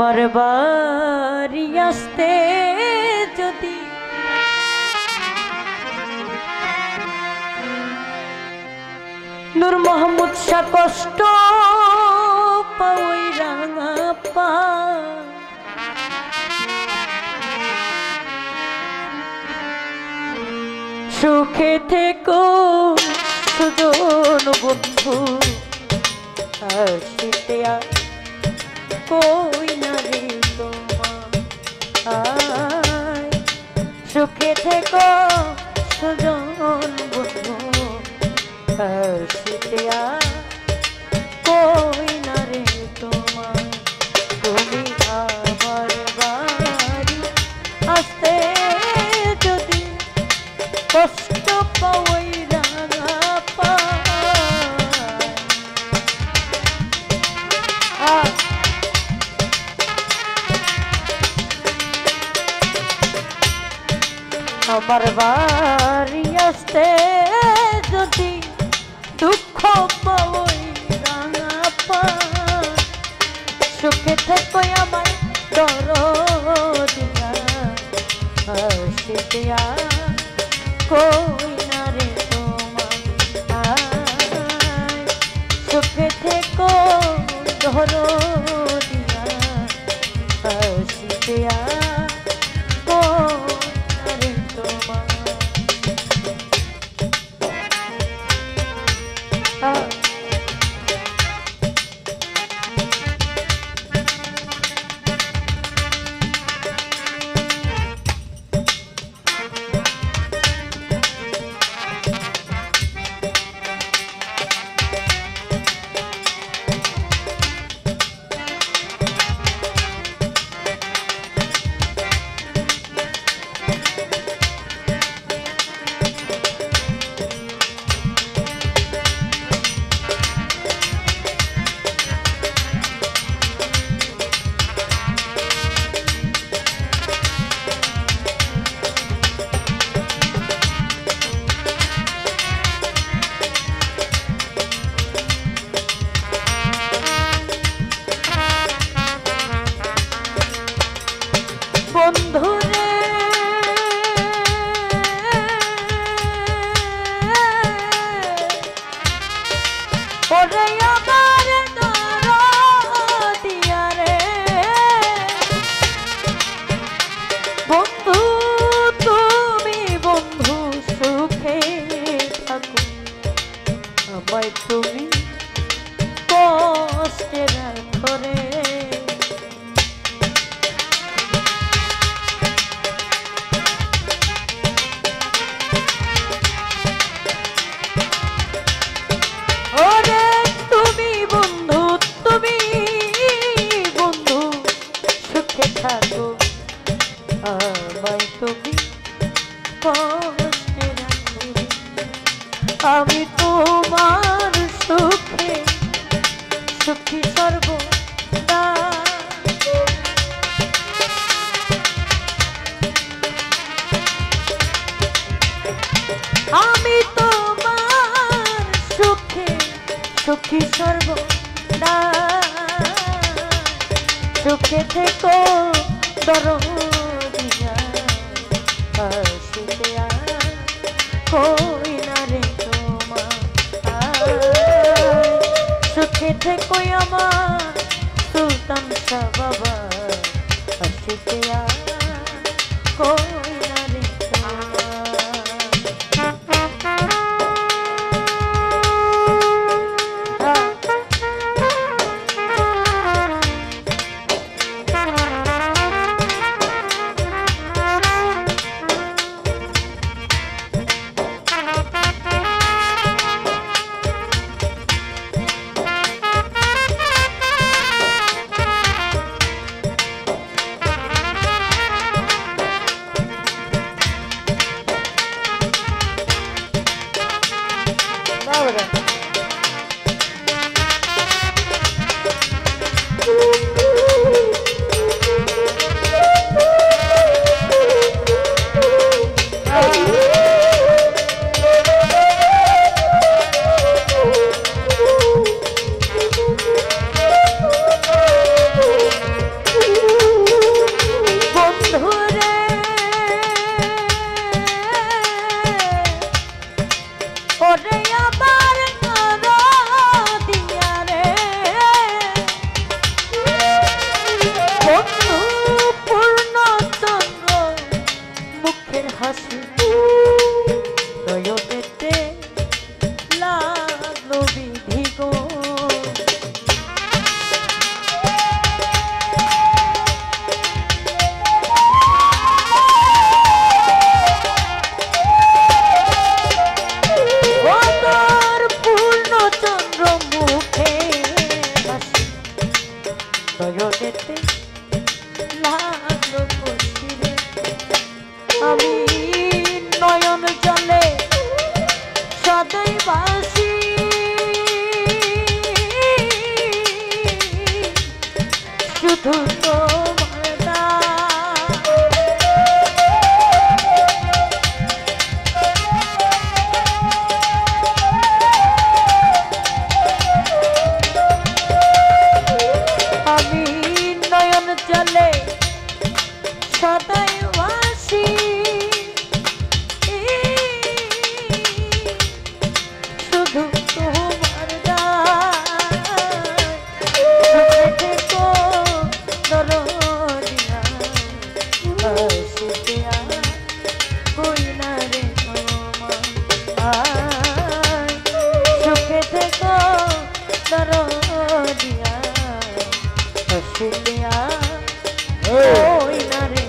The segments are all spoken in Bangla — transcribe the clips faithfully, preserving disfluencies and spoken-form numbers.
আমার বাড়ি আসতে যদি নূর মোহাম্মদ শাহ কষ্ট পাওই রাঙা পা সুখে থেকো সুজন বন্ধু আসিতে কই না রে তোমার সুখে থেকো সুজন বন্ধু আসিতে কই না রে তোমার তুমি আমার বাড়ি আসতে যদি কষ্ট পাওই রাঙা পা আমার বাড়ি আসতে যদি দুঃখ পাওই রাঙা পা সুখে থেকো আমার দরদিয়া আসিয়া কই না রে তোমার সুখে থেকো দরদিয়া আসিয়া বন্ধুরে ওরে আমার দরদিয়া রে বন্ধু তুমি বন্ধু সুখে থাকো আমায় তুমি কষ্টে রাখো রে থাকো আমায় তুমি কষ্টে রাখো আমি তোমার সুখে সুখী সর্বদা আমি তোমার সুখে সুখী সর্বদা সুখে থেকো দরদিয়া আসিতে কই না রে তোমার সুখে থেকো আমার সুলতান শাহ বাবা আসিতে কই না রে শুধু তোমার নাম আমি নয়ন জলে সদাই ভাসি শুধু তোমার দেখো দরদিয়া হাসিয়া কই না রে তোমার সুখে থেকো দরদিয়া হাসিয়া কই না রে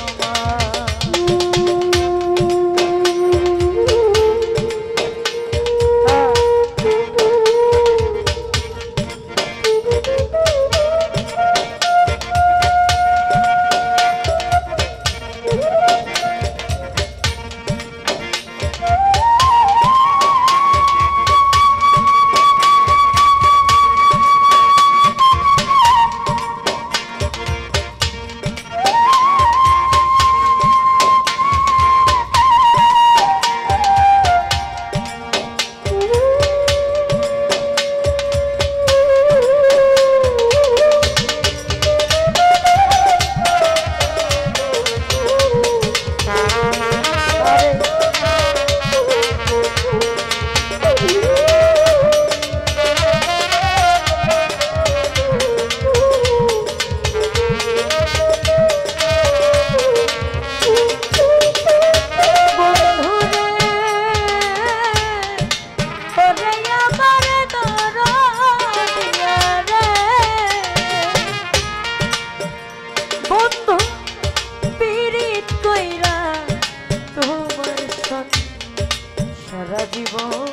সারা জীবন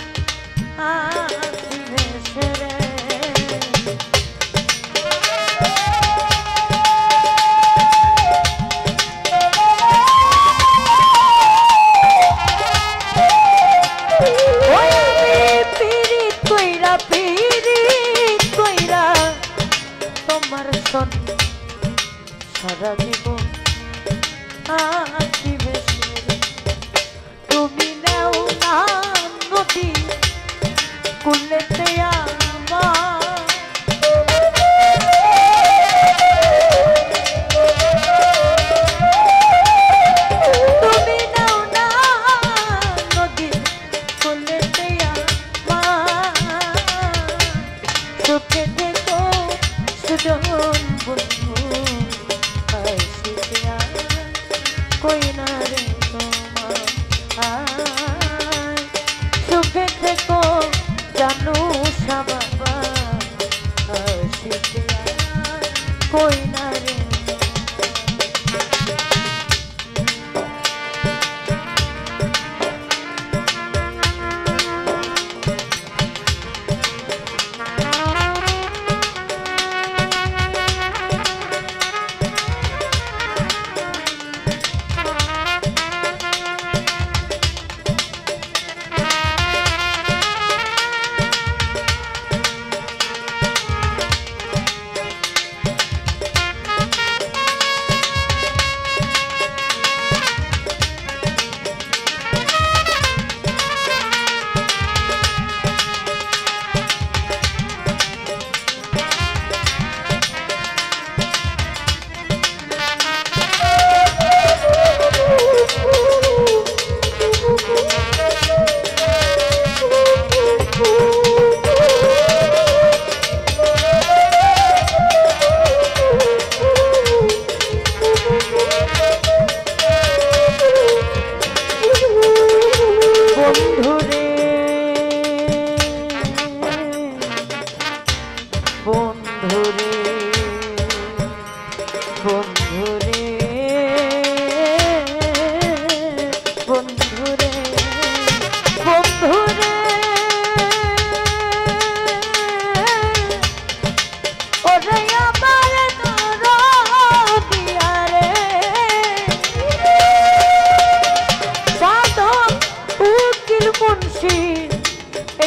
আসিবে সেরে ওই আমি পীড়িত কইরা পীড়িত কইরা তোমার সন সারা জীবন আসিবে সেরে তুমি নেও না নদী কুলেতে আমার তুমি নেও না নদী কুলেতে আমার সুখে থেকো সুজন বন্ধু হাসিয়া কই না রে সুখে থেকো জানো বাবা হাসিয়া কই না রে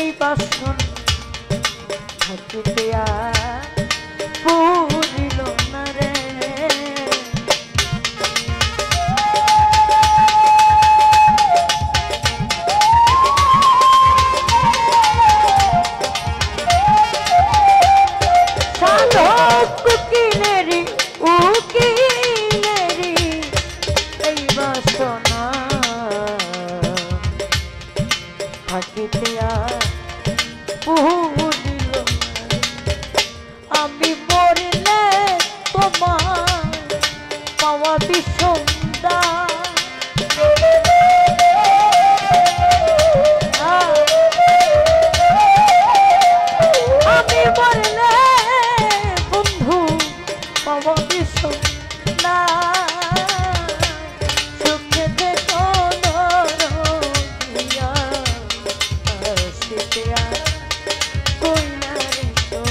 থাকিতে আর পুরিল না পুরিল আমি মরলে তোমার পাওয়া বিষমদা আমি মরলে বন্ধু পাওয়া বিষমদা সুখে দেখো নরদিয়া আসিয়া কইনারে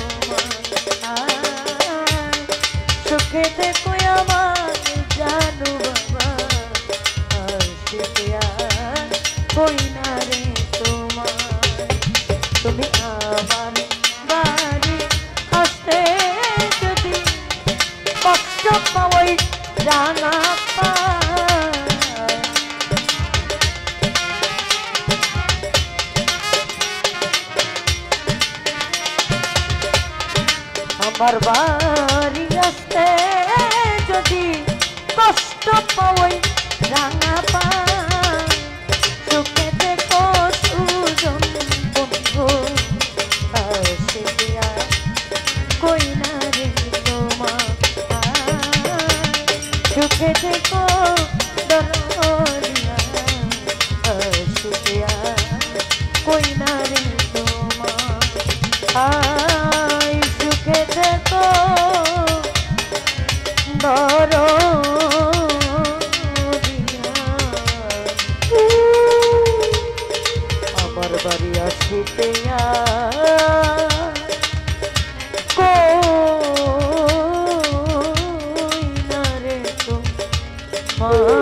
তোমার সুখে দেখো আমার জানু বাবা আসিয়া কইনারে তোমার তুমি আমার বাড়ি আসতে যদি কষ্ট পাওয়াই জানা পা আমার বাড়ি আসতে যদি কষ্ট পাওয়াই রাঙা পা চোখে দেখো সুজন বন্ধু আসে দিয়া কইনা রে তোমার চোখে দেখো দরিয়া আসে দিয়া কইনা রে তোমার আই সুখে দেখো দরিয়া আমার বাড়ি আসিতে কইনা রে তোমার